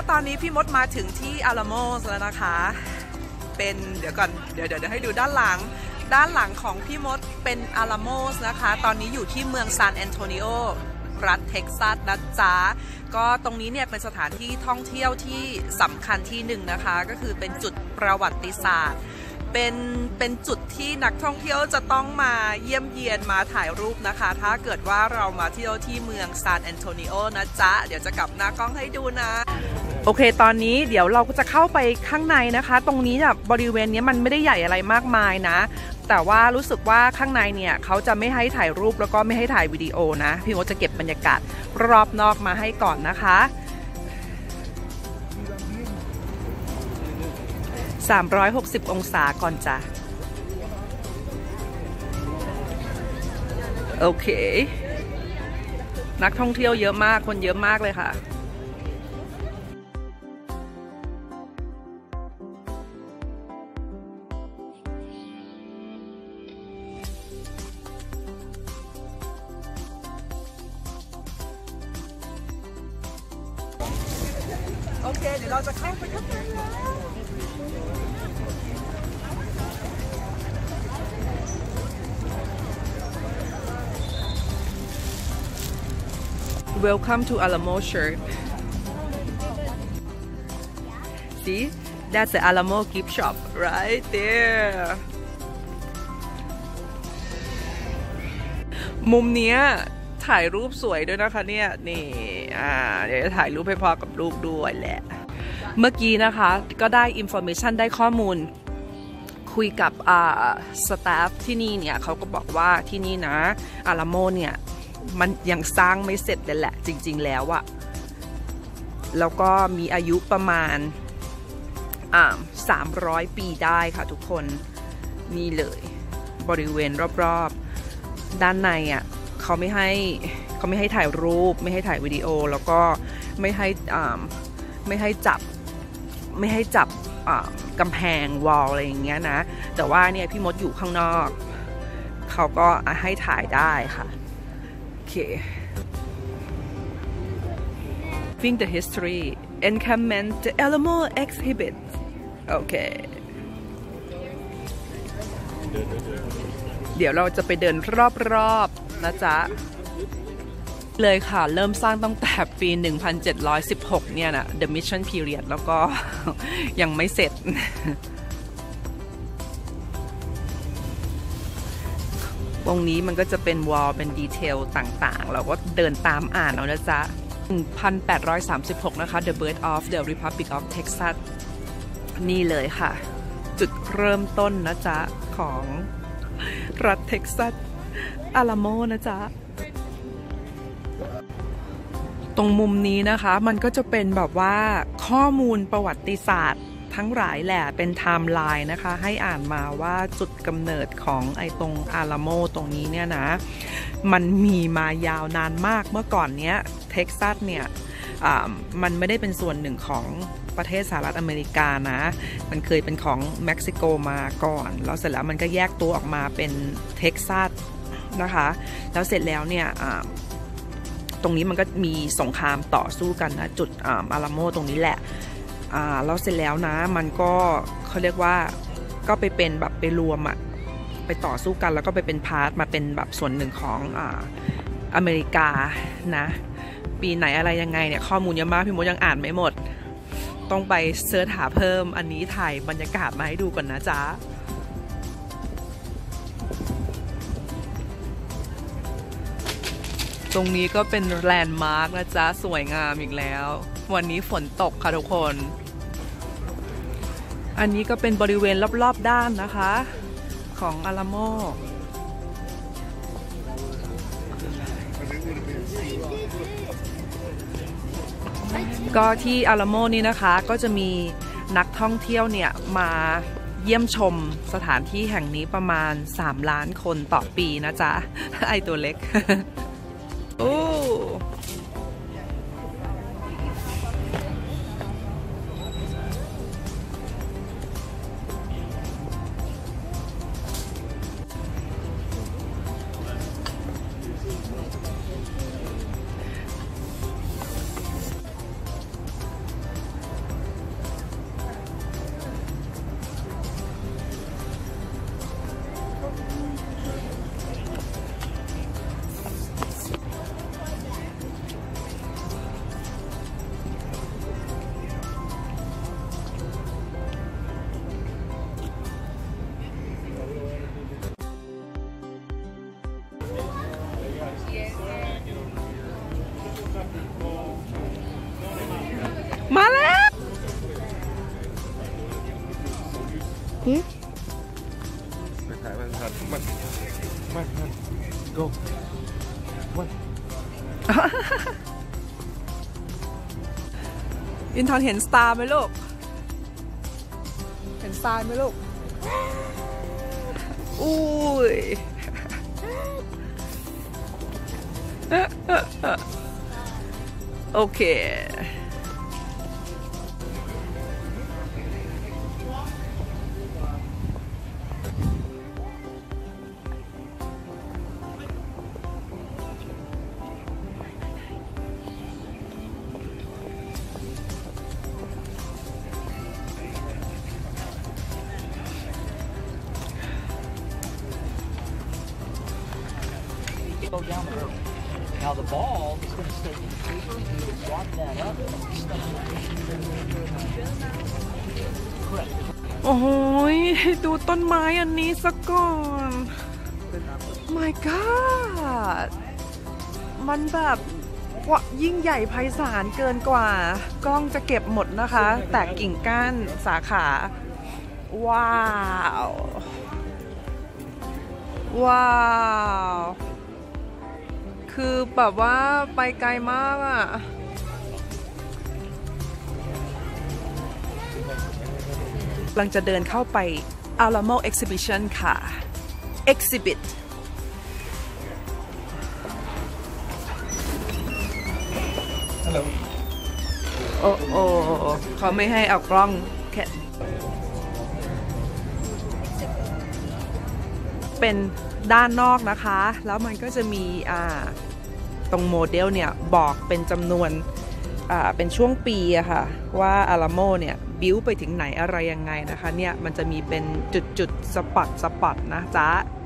ตอนนี้พี่มดมาถึงที่อาราโมสแล้วนะคะเป็นเดี๋ยวให้ดูด้านหลังของพี่มดเป็นอาราโมสนะคะตอนนี้อยู่ที่เมืองซานแอนโทนิโอรัฐเท็กซัสนะจ๊ะก็ตรงนี้เนี่ยเป็นสถานที่ท่องเที่ยวที่สำคัญที่หนึ่งนะคะก็คือเป็นจุดประวัติศาสตร์เป็นจุดที่นักท่องเที่ยวจะต้องมาเยี่ยมเยียนมาถ่ายรูปนะคะถ้าเกิดว่าเรามาเที่ยวที่เมืองซานแอนโทนิโอนะจ๊ะเดี๋ยวจะกลับหน้ากล้องให้ดูนะโอเคตอนนี้เดี๋ยวเราก็จะเข้าไปข้างในนะคะตรงนี้เนี่ยบริเวณนี้มันไม่ได้ใหญ่อะไรมากมายนะแต่ว่ารู้สึกว่าข้างในเนี่ยเขาจะไม่ให้ถ่ายรูปแล้วก็ไม่ให้ถ่ายวิดีโอนะพี่มดจะเก็บบรรยากาศรอบนอกมาให้ก่อนนะคะ360องศาก่อนจ้ะโอเคนักท่องเที่ยวเยอะมากคนเยอะมากเลยค่ะโอเคเดี๋ยวเราจะเข้าไปข้างในแล้ว Welcome to Alamo Church. See, that's the Alamo gift shop right there. มุมเนี้ยถ่ายรูปสวยด้วยนะคะเนี่ยนี่เดี๋ยวจะถ่ายรูปให้พ่อกับลูกด้วยแหละเมื่อกี้นะคะก็ได้ information ได้ข้อมูลคุยกับstaff ที่นี่เนี่ยเขาก็บอกว่าที่นี่นะอาราโมเนี่ยมันยังสร้างไม่เสร็จเลยแหละจริงๆแล้วอะแล้วก็มีอายุประมาณ300 ปีได้ค่ะทุกคนนี่เลยบริเวณรอบๆด้านในอะเขาไม่ให้ถ่ายรูปไม่ให้ถ่ายวิดีโอแล้วก็ไม่ให้จับกำแพงวอลอะไรอย่างเงี้ยนะแต่ว่าเนี่ยพี่มดอยู่ข้างนอกเขาก็ให้ถ่ายได้ค่ะโอเค Think the history encampment the Alamo exhibit โอเคเดี๋ยวเราจะไปเดินรอบๆนะจ๊ะเลยค่ะเริ่มสร้างตั้งแต่ปี 1716 เนี่ยนะ The Mission Period แล้วก็ยังไม่เสร็จตรงนี้มันก็จะเป็นวอลเป็นดีเทลต่างๆเราก็เดินตามอ่านเอานะจ๊ะ 1836 นะคะ The Birth of the Republic of Texas นี่เลยค่ะจุดเริ่มต้นนะจ๊ะของรัฐเท็กซัสอาราโมนะจ๊ะตรงมุมนี้นะคะมันก็จะเป็นแบบว่าข้อมูลประวัติศาสตร์ทั้งหลายแหละเป็นไทม์ไลน์นะคะให้อ่านมาว่าจุดกำเนิดของไอ้ตรงอาราโมตรงนี้เนี่ยนะมันมีมายาวนานมากเมื่อก่อนเนี้ยเท็กซัสเนี่ยมันไม่ได้เป็นส่วนหนึ่งของประเทศสหรัฐอเมริกานะมันเคยเป็นของเม็กซิโกมาก่อนแล้วเสร็จแล้วมันก็แยกตัวออกมาเป็นเท็กซัสนะคะแล้วเสร็จแล้วเนี่ยตรงนี้มันก็มีสงครามต่อสู้กันนะจุดอาราโมตรงนี้แหละแล้วเสร็จแล้วนะมันก็เขาเรียกว่าก็ไปเป็นแบบไปรวมไปต่อสู้กันแล้วก็ไปเป็นพาร์ทมาเป็นแบบส่วนหนึ่งของอเมริกานะปีไหนอะไรยังไงเนี่ยข้อมูลเยอะมากพี่มดยังอ่านไม่หมดต้องไปเสิร์ชหาเพิ่มอันนี้ถ่ายบรรยากาศมาให้ดูก่อนนะจ๊ะตรงนี้ก็เป็นแลนด์มาร์กนะจ๊ะสวยงามอีกแล้ววันนี้ฝนตกค่ะทุกคนอันนี้ก็เป็นบริเวณรอบๆด้านนะคะของอาราโมก็ที่อาราโมนี่นะคะก็จะมีนักท่องเที่ยวเนี่ยมาเยี่ยมชมสถานที่แห่งนี้ประมาณ3 ล้านคนต่อปีนะจ๊ะไอตัวเล็กโอ้ไปถ่ายมัน go มันอินทอนเห็นสตาร์ไหมลูก เห็นทรายไหมลูก อุ้ย โอเค Go down the road. Now the ball is going to stay in the paper. You would walk that up and stuff it. Correct. โอ้โหดูต้นไม้อันนี้สักก่อน My God มันแบบว่ายิ่งใหญ่ไพศาลเกินกว่ากล้องจะเก็บหมดนะคะ แต่กิ่งก้านสาขา ว้าว ว้าว คือแบบว่าไปไกลมากอ่ะ กำลังจะเดินเข้าไป Alamo Exhibition ค่ะ Exhibit โอ้โอ้เขาไม่ให้เอากล้องแค่เป็นด้านนอกนะคะ แล้วมันก็จะมีตรงโมเดลเนี่ยบอกเป็นจำนวนเป็นช่วงปีอะค่ะว่าอาราโมเนี่ยบิ้วไปถึงไหนอะไรยังไงนะคะเนี่ยมันจะมีเป็นจุดๆสปอตนะจ๊ะ